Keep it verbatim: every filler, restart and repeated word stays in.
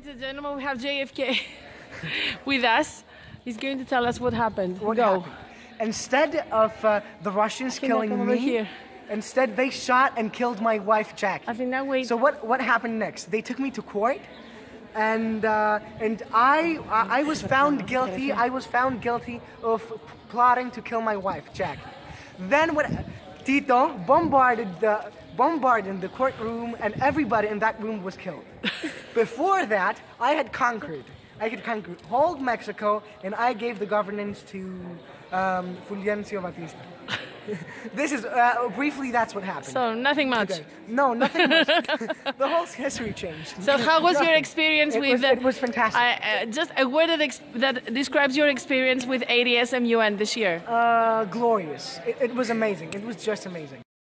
Ladies and gentlemen, we have J F K with us. He's going to tell us what happened. What Go. happened? Instead of uh, the Russians Can I killing come over me, here? instead they shot and killed my wife, Jackie. I think now wait. So what what happened next? They took me to court, and uh, and I I I was found guilty. I was found guilty of plotting to kill my wife, Jackie. Then what? Tito bombarded the bombarded the courtroom, and everybody in that room was killed. Before that, I had conquered. I had conquered whole Mexico, and I gave the governance to um, Fulgencio Batista. This is uh, briefly. That's what happened. So nothing much. Okay. No, nothing much. The whole history changed. So how was your experience it with? Was, the, it was fantastic. I, uh, just a word that, ex that describes your experience with A D S M U N this year. Uh, glorious. It, it was amazing. It was just amazing.